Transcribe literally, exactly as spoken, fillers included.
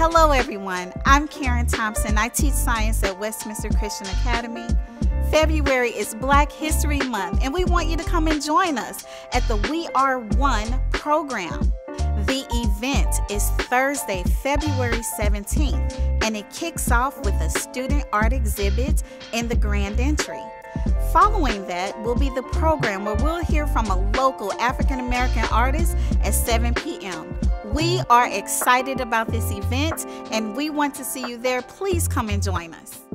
Hello everyone, I'm Karen Thompson. I teach science at Westminster Christian Academy. February is Black History Month and we want you to come and join us at the We Are One program. The event is Thursday, February seventeenth, and it kicks off with a student art exhibit in the grand entry. Following that will be the program where we'll hear from a local African American artist at seven p m We are excited about this event and we want to see you there. Please come and join us.